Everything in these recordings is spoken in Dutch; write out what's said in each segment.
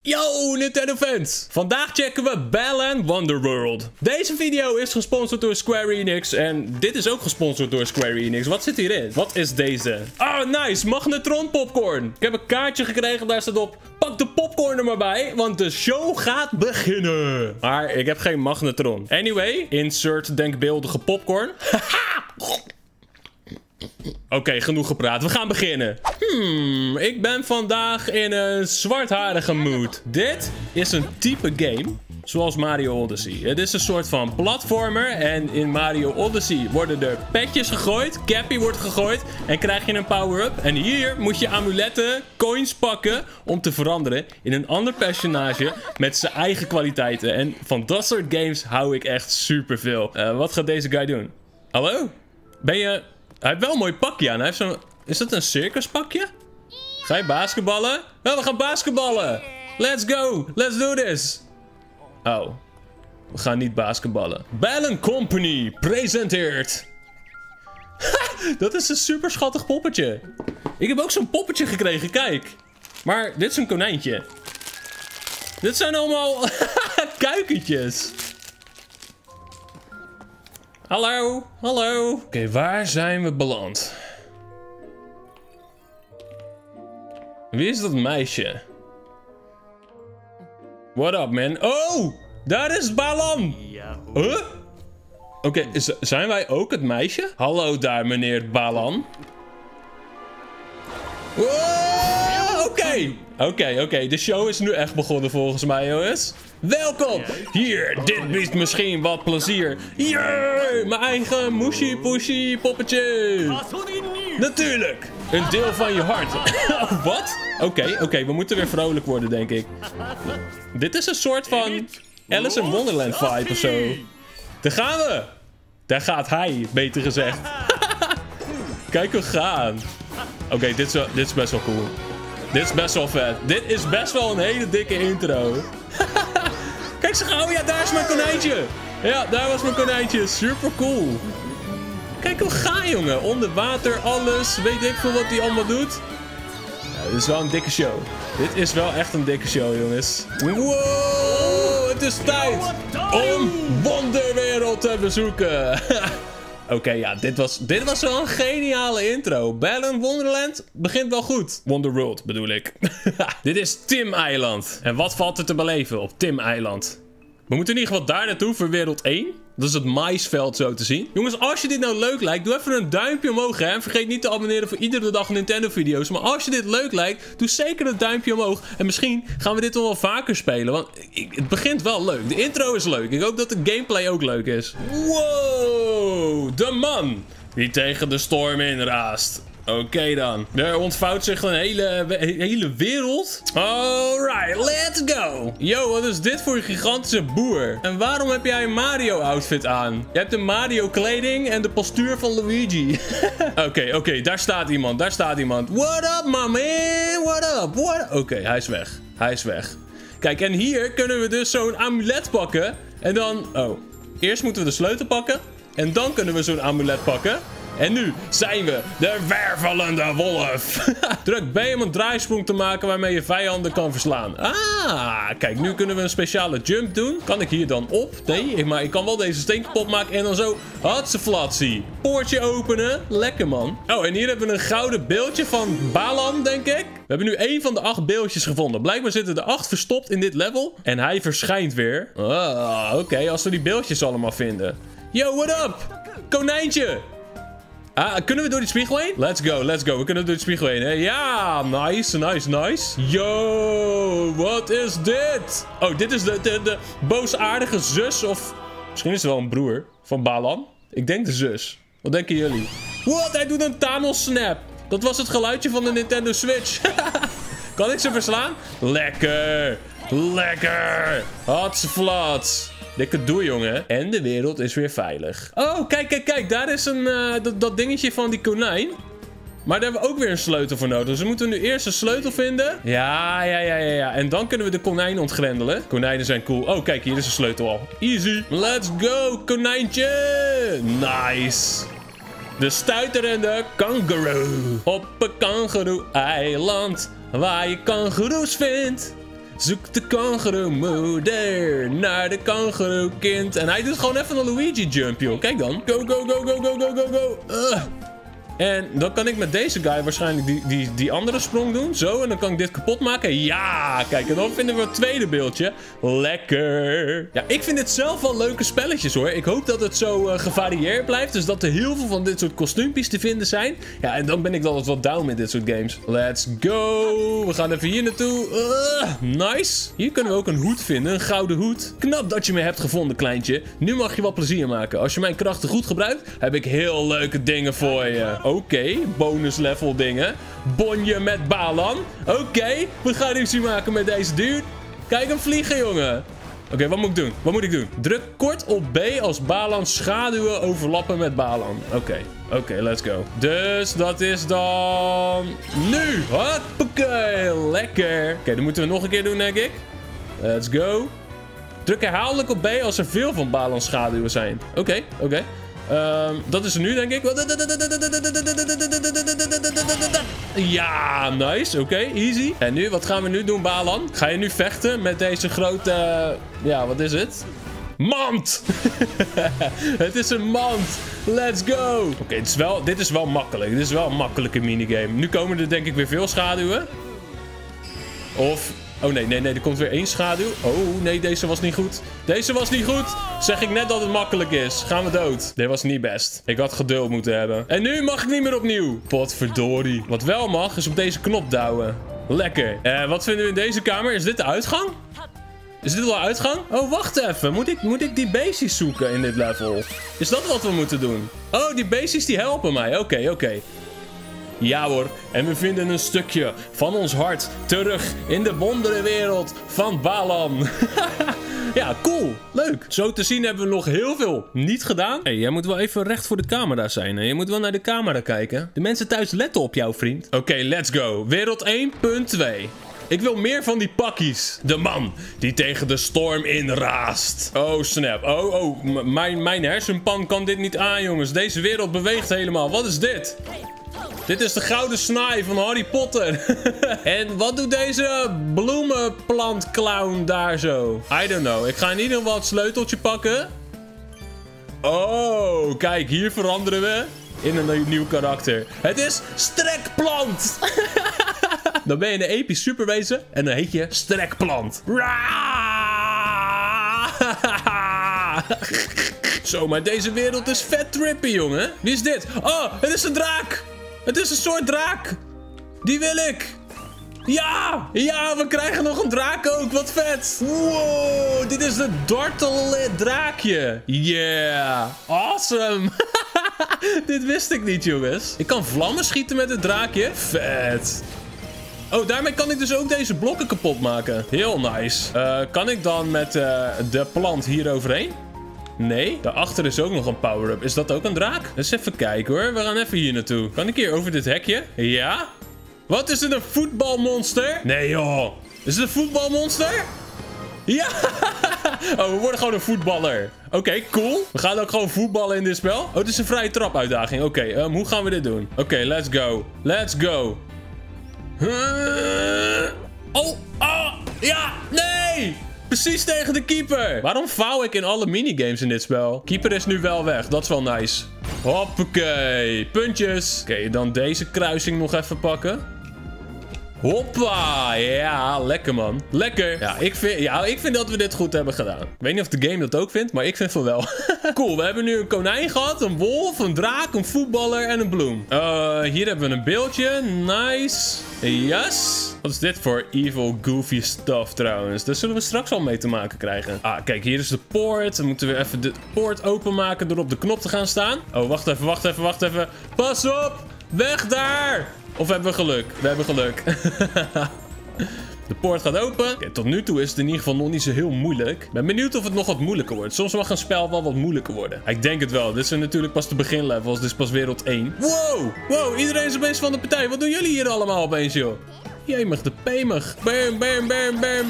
Yo Nintendo fans! Vandaag checken we Balan Wonderworld. Deze video is gesponsord door Square Enix en dit is ook gesponsord door Square Enix. Wat zit hierin? Wat is deze? Oh nice, magnetron popcorn. Ik heb een kaartje gekregen, daar staat op: pak de popcorn er maar bij, want de show gaat beginnen. Maar ik heb geen magnetron. Anyway, insert denkbeeldige popcorn. Oké, genoeg gepraat. We gaan beginnen. Ik ben vandaag in een zwartharige mood. Dit is een type game zoals Mario Odyssey. Het is een soort van platformer en in Mario Odyssey worden er petjes gegooid, Cappy wordt gegooid en krijg je een power-up. En hier moet je amuletten, coins pakken om te veranderen in een ander personage met zijn eigen kwaliteiten. En van dat soort games hou ik echt superveel. Wat gaat deze guy doen? Hallo? Ben je... Hij heeft wel een mooi pakje aan. Hij heeft zo'n... Is dat een circuspakje? Ga je basketballen? Ja, we gaan basketballen. Let's go. Let's do this. Oh. We gaan niet basketballen. Balan Company presenteert. Dat is een super schattig poppetje. Ik heb ook zo'n poppetje gekregen. Kijk. Maar dit is een konijntje. Dit zijn allemaal kuikentjes. Hallo, hallo. Oké, waar zijn we beland? Wie is dat meisje? What up, man? Oh, daar is Balan. Huh? Oké, zijn wij ook het meisje? Hallo daar, meneer Balan. Oké, de show is nu echt begonnen volgens mij, jongens. Welkom! Hier, dit biedt misschien wat plezier. Yeah, mijn eigen mushy pushy poppetje. Natuurlijk, een deel van je hart. Wat? Oké, we moeten weer vrolijk worden, denk ik. Dit is een soort van Alice in Wonderland vibe of zo. Daar gaan we. Daar gaat hij, beter gezegd. Kijk, we gaan. Oké, dit is best wel cool. Dit is best wel vet. Dit is best wel een hele dikke intro. Kijk, ze gaan. Oh ja, daar is mijn konijntje. Ja, daar was mijn konijntje. Super cool. Kijk hoe ga, jongen. Onder water, alles. Weet ik veel wat hij allemaal doet. Ja, dit is wel een dikke show. Dit is wel echt een dikke show, jongens. Wow, het is tijd om Wonderwereld te bezoeken. Oké, ja, dit was wel een geniale intro. Balan Wonderland begint wel goed. Wonderworld bedoel ik. Dit is Tim Eiland. En wat valt er te beleven op Tim Eiland? We moeten in ieder geval daar naartoe voor wereld 1. Dat is het maisveld zo te zien. Jongens, als je dit nou leuk lijkt, doe even een duimpje omhoog, hè. En vergeet niet te abonneren voor iedere dag Nintendo video's. Maar als je dit leuk lijkt, doe zeker een duimpje omhoog. En misschien gaan we dit nog wel vaker spelen. Want het begint wel leuk. De intro is leuk. Ik hoop dat de gameplay ook leuk is. Wow, de man die tegen de storm inraast. Oké dan. Er ontvouwt zich een hele wereld. Alright, let's go. Yo, wat is dit voor een gigantische boer? En waarom heb jij een Mario outfit aan? Je hebt de Mario kleding en de postuur van Luigi. Oké, daar staat iemand. What up, my man? What up? Oké, hij is weg. Kijk, en hier kunnen we dus zo'n amulet pakken. En dan... Oh, eerst moeten we de sleutel pakken. En dan kunnen we zo'n amulet pakken. En nu zijn we de wervelende wolf. Druk B om een draaisprong te maken waarmee je vijanden kan verslaan. Ah, kijk, nu kunnen we een speciale jump doen. Kan ik hier dan op? Nee, maar ik kan wel deze steen kapot maken en dan zo... Hatseflatsie. Poortje openen. Lekker, man. Oh, en hier hebben we een gouden beeldje van Balan, denk ik. We hebben nu 1 van de 8 beeldjes gevonden. Blijkbaar zitten er 8 verstopt in dit level. En hij verschijnt weer. Ah, oké, als we die beeldjes allemaal vinden. Yo, what up? Konijntje. Ah, kunnen we door die spiegel heen? Let's go. We kunnen door die spiegel heen, hè? Ja, nice. Yo, wat is dit? Oh, dit is de boosaardige zus of... Misschien is het wel een broer van Balan. Ik denk de zus. Wat denken jullie? Wat? Hij doet een Thanos snap. Dat was het geluidje van de Nintendo Switch. Kan ik ze verslaan? Lekker. Hatseflats. Dikke doei, jongen. En de wereld is weer veilig. Oh, kijk. Daar is dat dingetje van die konijn. Maar daar hebben we ook weer een sleutel voor nodig. Dus we moeten nu eerst een sleutel vinden. Ja. En dan kunnen we de konijn ontgrendelen. Konijnen zijn cool. Oh, kijk, hier is een sleutel al. Easy. Let's go, konijntje. Nice. De stuiter en de kangaroo. Op een kangaroo-eiland. Waar je kangaroes vindt. Zoek de kangeroemoeder naar de kangeroekind. En hij doet gewoon even een Luigi jump, joh. Kijk dan. Go, go, go, go, go, go, go, go. En dan kan ik met deze guy waarschijnlijk die andere sprong doen. Zo, en dan kan ik dit kapot maken. Ja, kijk, en dan vinden we het tweede beeldje. Lekker. Ja, ik vind dit zelf wel leuke spelletjes, hoor. Ik hoop dat het zo gevarieerd blijft. Dus dat er heel veel van dit soort kostuumpjes te vinden zijn. Ja, en dan ben ik altijd wel down met dit soort games. Let's go. We gaan even hier naartoe. Nice. Hier kunnen we ook een hoed vinden. Een gouden hoed. Knap dat je me hebt gevonden, kleintje. Nu mag je wat plezier maken. Als je mijn krachten goed gebruikt, heb ik heel leuke dingen voor je. Oké, bonus level dingen. Bonje met Balan. Oké, we gaan ruzie maken met deze dude. Kijk hem vliegen, jongen. Oké, wat moet ik doen? Wat moet ik doen? Druk kort op B als Balan schaduwen overlappen met Balan. Oké, let's go. Dus dat is dan... nu! Hoppakee, lekker. Oké, dan moeten we nog een keer doen, denk ik. Let's go. Druk herhaaldelijk op B als er veel van Balan schaduwen zijn. Oké. Dat is er nu, denk ik. Ja, nice. Oké, easy. En nu, wat gaan we nu doen, Balan? Ga je nu vechten met deze grote... ja, wat is het? Mand! Het is een mand. Let's go. Oké, dit is wel makkelijk. Dit is wel een makkelijke minigame. Nu komen er denk ik weer veel schaduwen. Of... oh nee, er komt weer één schaduw. Oh nee, deze was niet goed. Deze was niet goed. Zeg ik net dat het makkelijk is. Gaan we dood. Dit was niet best. Ik had geduld moeten hebben. En nu mag ik niet meer opnieuw. Potverdorie. Wat wel mag, is op deze knop douwen. Lekker. Wat vinden we in deze kamer? Is dit de uitgang? Is dit wel uitgang? Oh, wacht even. Moet ik die beestjes zoeken in dit level? Is dat wat we moeten doen? Oh, die beestjes die helpen mij. Oké. Ja hoor, en we vinden een stukje van ons hart terug in de wonderenwereld van Balan. Ja, cool. Leuk. Zo te zien hebben we nog heel veel niet gedaan. Hey, jij moet wel even recht voor de camera zijn. Hè? Je moet wel naar de camera kijken. De mensen thuis letten op jou, vriend. Oké, let's go. Wereld 1.2. Ik wil meer van die pakkies. De man die tegen de storm inraast. Oh, snap. Oh, mijn hersenpan kan dit niet aan, jongens. Deze wereld beweegt helemaal. Wat is dit? Dit is de gouden snaai van Harry Potter. En wat doet deze bloemenplantclown daar zo? I don't know. Ik ga in ieder geval het sleuteltje pakken. Oh, kijk. Hier veranderen we in een nieuw karakter. Het is Strekplant. Dan ben je een episch superwezen en dan heet je Strekplant. Zo, maar deze wereld is vet trippy, jongen. Wie is dit? Oh, het is een draak. Het is een soort draak. Die wil ik. Ja, we krijgen nog een draak ook. Wat vet. Wow, dit is de darteldraakje. Yeah, awesome. Dit wist ik niet, jongens. Ik kan vlammen schieten met het draakje. Vet. Oh, daarmee kan ik dus ook deze blokken kapot maken. Heel nice. Kan ik dan met de plant hier overheen? Nee, daarachter is ook nog een power-up. Is dat ook een draak? Eens even kijken hoor. We gaan even hier naartoe. Kan ik hier over dit hekje? Ja? Wat is dit, een voetbalmonster? Nee joh. Is het een voetbalmonster? Ja! Oh, we worden gewoon een voetballer. Oké, cool. We gaan ook gewoon voetballen in dit spel. Oh, het is een vrije trapuitdaging. Oké, hoe gaan we dit doen? Oké, let's go. Let's go. Oh, ja, nee! Precies tegen de keeper. Waarom faal ik in alle minigames in dit spel? Keeper is nu wel weg. Dat is wel nice. Hoppakee. Puntjes. Oké, dan deze kruising nog even pakken. Hoppa. Ja, lekker man. Lekker. Ja, ik vind dat we dit goed hebben gedaan. Ik weet niet of de game dat ook vindt, maar ik vind van wel. Cool, we hebben nu een konijn gehad, een wolf, een draak, een voetballer en een bloem. Hier hebben we een beeldje. Nice. Yes. Wat is dit voor evil, goofy stuff trouwens? Daar zullen we straks al mee te maken krijgen. Ah, kijk, hier is de poort. Dan moeten we even de poort openmaken door op de knop te gaan staan. Oh, wacht even. Pas op! Weg daar! Of hebben we geluk? We hebben geluk. De poort gaat open. Okay, tot nu toe is het in ieder geval nog niet zo heel moeilijk. Ik ben benieuwd of het nog wat moeilijker wordt. Soms mag een spel wel wat moeilijker worden. Ik denk het wel. Dit zijn natuurlijk pas de beginlevels. Dit is pas wereld 1. Wow, iedereen is opeens van de partij. Wat doen jullie hier allemaal opeens, joh? Jemig de pemig. Bam.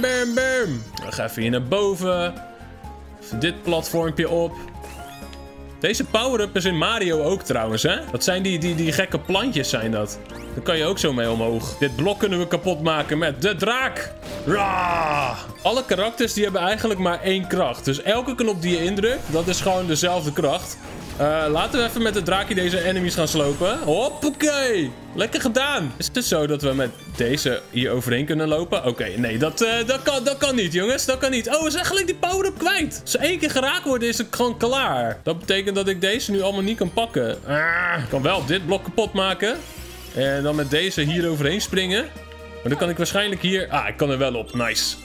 We gaan even hier naar boven. Even dit platformpje op. Deze power-up is in Mario ook trouwens, hè? Dat zijn die gekke plantjes zijn dat. Daar kan je ook zo mee omhoog. Dit blok kunnen we kapot maken met de draak. Rah! Alle karakters die hebben eigenlijk maar 1 kracht. Dus elke knop die je indrukt, dat is gewoon dezelfde kracht. Laten we even met de draakje deze enemies gaan slopen. Hoppakee! Lekker gedaan! Is het zo dat we met deze hier overheen kunnen lopen? Oké, nee, dat kan niet, jongens. Dat kan niet. Oh, is eigenlijk die power-up kwijt. Als ze 1 keer geraakt worden, is het gewoon klaar. Dat betekent dat ik deze nu allemaal niet kan pakken. Ik kan wel dit blok kapot maken. En dan met deze hier overheen springen. Maar dan kan ik waarschijnlijk hier... Ah, ik kan er wel op. Nice.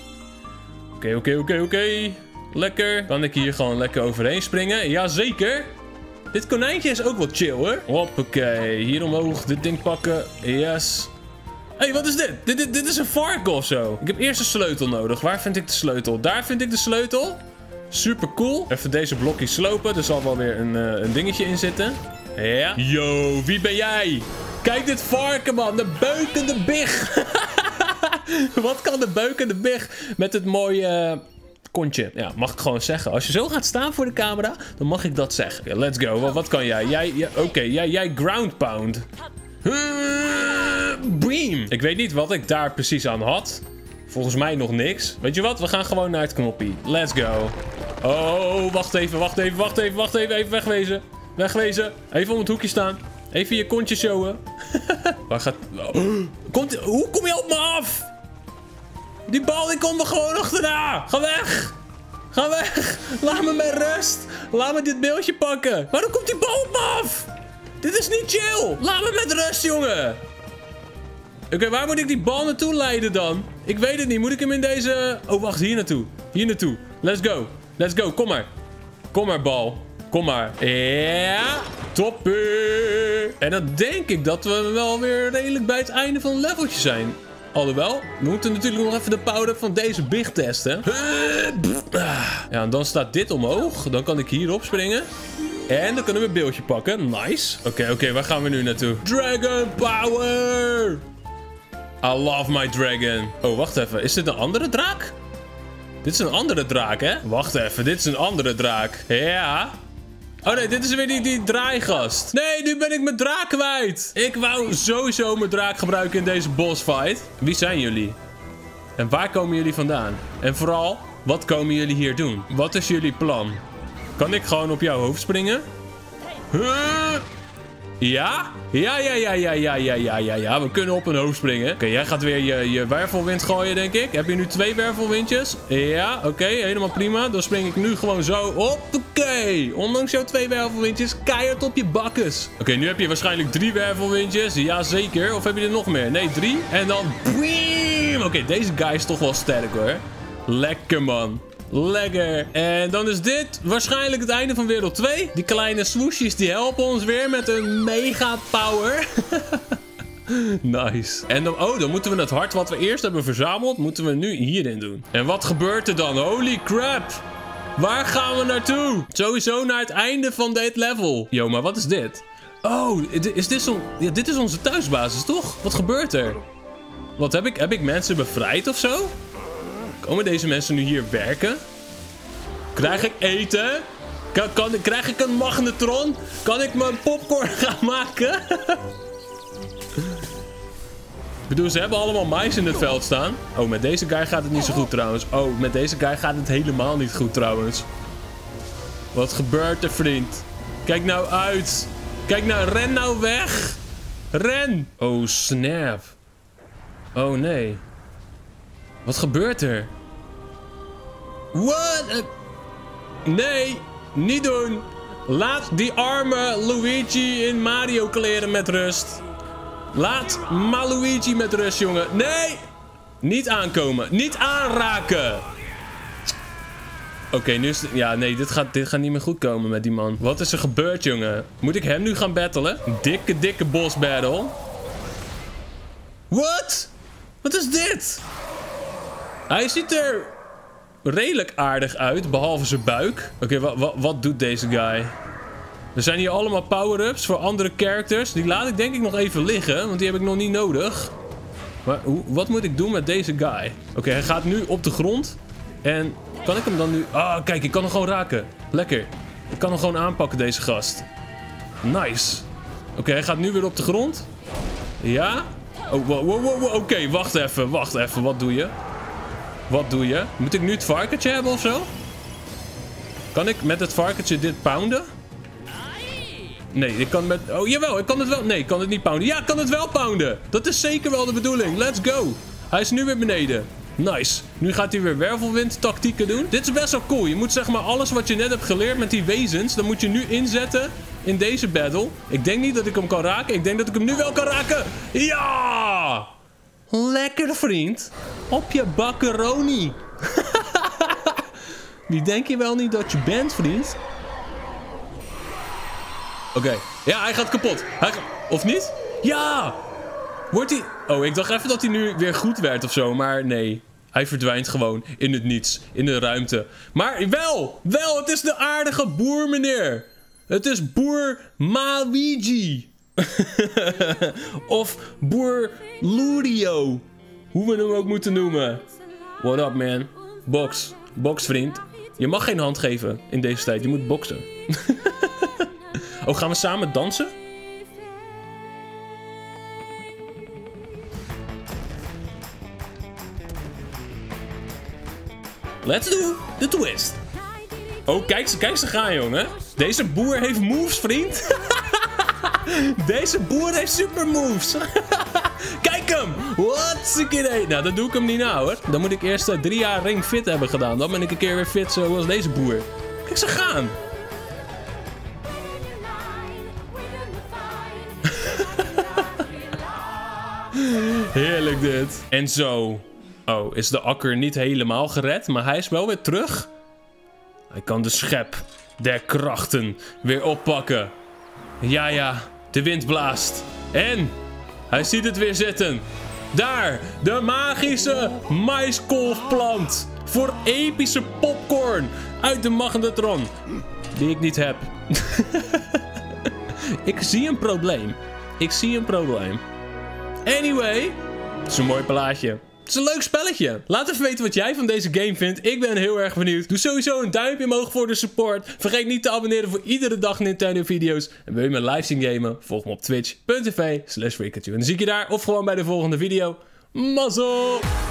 Oké. Lekker. Kan ik hier gewoon lekker overheen springen? Jazeker. Dit konijntje is ook wel chill, hoor. Hoppakee. Hier omhoog. Dit ding pakken. Yes. Hé, wat is dit? Dit is een varken of zo. Ik heb eerst een sleutel nodig. Waar vind ik de sleutel? Daar vind ik de sleutel. Super cool. Even deze blokjes slopen. Er zal wel weer een dingetje in zitten. Ja. Yo, wie ben jij? Kijk dit varken, man. De beukende big. Wat kan de beukende big met het mooie... kontje. Ja, mag ik gewoon zeggen. Als je zo gaat staan voor de camera, dan mag ik dat zeggen. Okay, let's go. Wat kan jij? Jij ground pound. Beam. Ik weet niet wat ik daar precies aan had. Volgens mij nog niks. Weet je wat? We gaan gewoon naar het knoppie. Let's go. Oh, wacht even. Even wegwezen. Even om het hoekje staan. Even je kontje showen. Waar gaat... Hoe kom je op me af? Die bal, die komt er gewoon achterna. Ga weg. Laat me met rust. Laat me dit beeldje pakken. Waarom komt die bal op me af? Dit is niet chill. Laat me met rust, jongen. Oké, waar moet ik die bal naartoe leiden dan? Ik weet het niet. Moet ik hem in deze... Oh, wacht. Hier naartoe. Let's go. Kom maar, bal. Kom maar. Ja. Toppie. En dan denk ik dat we wel weer redelijk bij het einde van het leveltje zijn. Alhoewel, we moeten natuurlijk nog even de power-up van deze big testen. Ja, en dan staat dit omhoog. Dan kan ik hierop springen. En dan kunnen we een beeldje pakken. Nice. Oké, waar gaan we nu naartoe? Dragon Power! I love my dragon. Oh, wacht even. Is dit een andere draak? Dit is een andere draak, hè? Wacht even, dit is een andere draak. Ja. Oh nee, dit is weer die draaigast. Nee, nu ben ik mijn draak kwijt. Ik wou sowieso mijn draak gebruiken in deze bossfight. Wie zijn jullie? En waar komen jullie vandaan? En vooral, wat komen jullie hier doen? Wat is jullie plan? Kan ik gewoon op jouw hoofd springen? Ja? Ja. We kunnen op een hoofd springen. Oké, jij gaat weer je wervelwind gooien, denk ik. Heb je nu 2 wervelwindjes? Ja, oké, helemaal prima. Dan spring ik nu gewoon zo. Hoppakee. Ondanks jouw 2 wervelwindjes, keihard op je bakkes. Oké, nu heb je waarschijnlijk 3 wervelwindjes. Jazeker. Of heb je er nog meer? Nee, 3. En dan... Oké, deze guy is toch wel sterk, hoor. Lekker, man. Lekker. En dan is dit waarschijnlijk het einde van wereld 2. Die kleine swooshies die helpen ons weer met een mega power. Nice. En dan moeten we het hart wat we eerst hebben verzameld, moeten we nu hierin doen. En wat gebeurt er dan? Holy crap. Waar gaan we naartoe? Sowieso naar het einde van dit level. Yo, maar wat is dit? Oh, is dit zo'n... Ja, dit is onze thuisbasis, toch? Wat gebeurt er? Wat heb ik mensen bevrijd of zo? Komen deze mensen nu hier werken? Krijg ik eten? Krijg ik een magnetron? Kan ik mijn popcorn gaan maken? Ik bedoel, ze hebben allemaal mais in het veld staan. Oh, met deze guy gaat het niet zo goed trouwens. Oh, met deze guy gaat het helemaal niet goed trouwens. Wat gebeurt er, vriend? Kijk nou uit. Kijk nou, ren nou weg. Ren. Oh, snap. Oh, nee. Wat gebeurt er? What? Nee, niet doen. Laat die arme Luigi in Mario kleren met rust. Laat Maluigi met rust, jongen. Nee! Niet aankomen. Niet aanraken. Oké, nu is het... Ja, nee, dit gaat niet meer goed komen met die man. Wat is er gebeurd, jongen? Moet ik hem nu gaan battelen? Dikke boss battle. What? Wat is dit? Hij ziet er redelijk aardig uit, behalve zijn buik. Oké, wat doet deze guy? Er zijn hier allemaal power-ups voor andere characters. Die laat ik denk ik nog even liggen, want die heb ik nog niet nodig. Maar wat moet ik doen met deze guy? Oké, hij gaat nu op de grond. En kan ik hem dan nu... Ah, kijk, ik kan hem gewoon raken. Lekker. Ik kan hem gewoon aanpakken, deze gast. Nice. Oké, hij gaat nu weer op de grond. Ja. Oh, wow. Oké, wacht even. Wat doe je? Wat doe je? Moet ik nu het varkentje hebben of zo? Kan ik met het varkentje dit pounden? Nee, ik kan met... Oh, jawel, ik kan het wel... Nee, ik kan het niet pounden. Ja, ik kan het wel pounden. Dat is zeker wel de bedoeling. Let's go. Hij is nu weer beneden. Nice. Nu gaat hij weer wervelwind tactieken doen. Dit is best wel cool. Je moet zeg maar alles wat je net hebt geleerd met die wezens, dan moet je nu inzetten in deze battle. Ik denk niet dat ik hem kan raken. Ik denk dat ik hem nu wel kan raken. Ja! Lekker, vriend. Op je bakkeroni. Wie denk je wel niet dat je bent, vriend? Oké. Ja, hij gaat kapot. Of niet? Ja! Wordt hij... Oh, ik dacht even dat hij nu weer goed werd of zo, maar nee. Hij verdwijnt gewoon in het niets, in de ruimte. Maar wel, het is de aardige boer, meneer. Het is boer Maluigi. Of boer Lurio. Hoe we hem ook moeten noemen. What up, man? Box. Box, vriend. Je mag geen hand geven in deze tijd. Je moet boksen. Oh, gaan we samen dansen? Let's do the twist. Oh, kijk ze gaan, jongen. Deze boer heeft moves, vriend. Deze boer heeft super moves. Kijk hem. What's a idee? Nou, dat doe ik hem niet na, hoor. Dan moet ik eerst 3 jaar ring fit hebben gedaan. Dan ben ik een keer weer fit zoals deze boer. Kijk ze gaan. Heerlijk dit. En zo. Oh, is de akker niet helemaal gered, maar hij is wel weer terug. Hij kan de schep der krachten weer oppakken. Ja, de wind blaast. En hij ziet het weer zitten. Daar, de magische maiskolfplant. Voor epische popcorn uit de magnetron. Die ik niet heb. Ik zie een probleem. Anyway, het is een mooi plaatje. Het is een leuk spelletje. Laat even weten wat jij van deze game vindt. Ik ben heel erg benieuwd. Doe sowieso een duimpje omhoog voor de support. Vergeet niet te abonneren voor iedere dag Nintendo video's. En wil je me live zien gamen? Volg me op twitch.tv/Rikachu. En dan zie ik je daar of gewoon bij de volgende video. Mazzel!